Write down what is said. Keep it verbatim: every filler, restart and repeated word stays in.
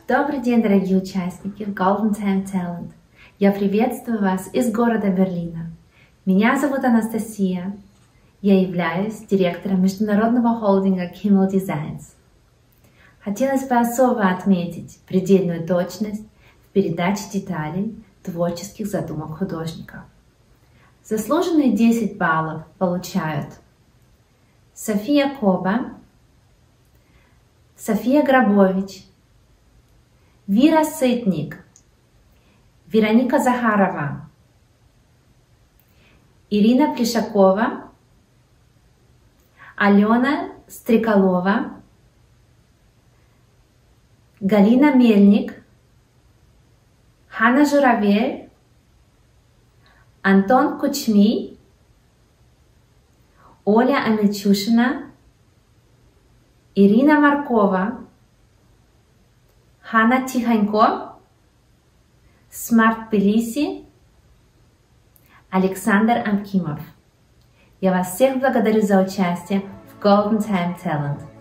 Добрый день, дорогие участники Golden Time Talent. Я приветствую вас из города Берлина. Меня зовут Анастасия. Я являюсь директором международного холдинга Kimmel Designs. Хотелось бы особо отметить предельную точность в передаче деталей творческих задумок художников. Заслуженные десять баллов получают София Коба, София Грабович, Вира Сытник, Вероника Захарова, Ирина Плешакова, Алена Стрекалова, Галина Мельник, Ханна Журавель, Антон Кучми, Оля Амельчушина, Ирина Маркова, Ханна Тихонько, Смарт Тбилиси, Александр Амкимов. Я вас всех благодарю за участие в Golden Time Talent.